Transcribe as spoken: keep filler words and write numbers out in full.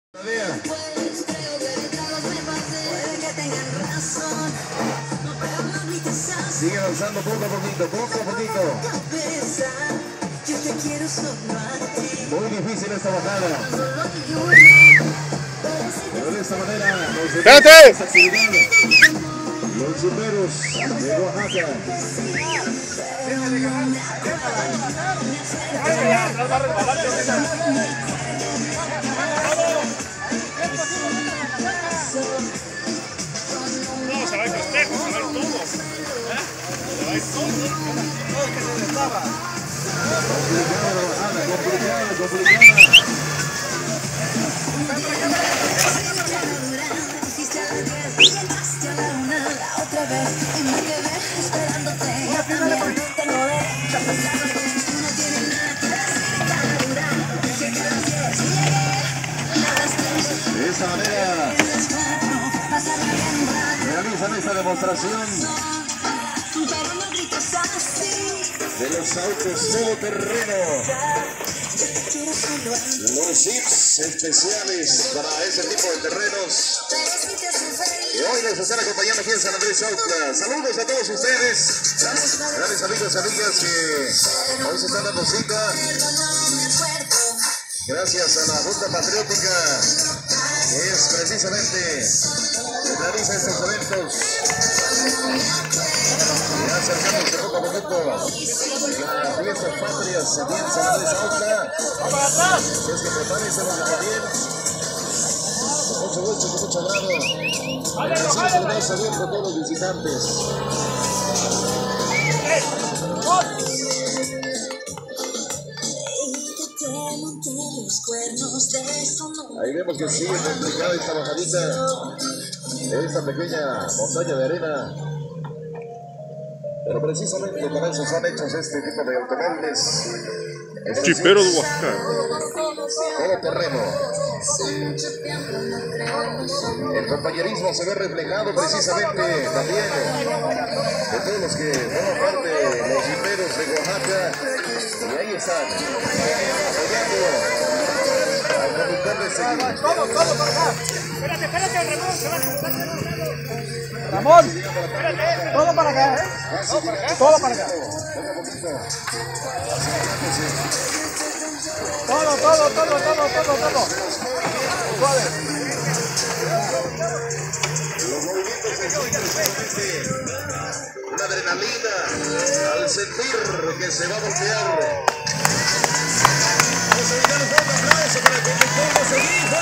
Sigue avanzando poco a poquito, poco a poquito. Muy difícil esta bajada. Pero de esta manera los ¡Espérate! Los superos de Oaxaca. No, se va a ir festejo, se va a ir todo. ¿Eh? Se va a ir todo. Todo el que se desdaba. Complicada la bajada, complicada, complicada. De esta manera realizan esta demostración de los autos todoterreno, los jeeps especiales para ese tipo de terrenos que hoy nos están acompañando aquí en San Andrés Autla. Saludos a todos ustedes, grandes amigos y amigas que hoy se están dando cita. Gracias a la Junta Patriótica, que es precisamente que realiza estos eventos. Ya acercamos de poco a poco las fiestas patrias aquí en San Andrés Autla. Si es que prepárense bien, con mucho gusto, con mucho agrado. Agradecemos el brazo abierto a todos los visitantes. Ahí vemos que sigue complicada esta bajadita de esta pequeña montaña de arena. Pero precisamente para eso son hechos este tipo de automóviles. Chipero de Oaxaca. Todo terreno. El compañerismo se ve reflejado precisamente también de todos los que forman parte de los chiperos de Oaxaca. Y ahí están, apoyando al conductor de seguir. Todo, todo para acá. Espérate, espérate, Ramón. Ramón, espérate. Todo para acá, ¿eh? Todo para acá. Todo para acá. Todo, todo, todo, todo, todo, todo. Suave. Los movimientos se sienten precisamente una adrenalina al sentir que se va a voltear. Vamos a dedicar un fuerte aplauso para el conductor de seguir.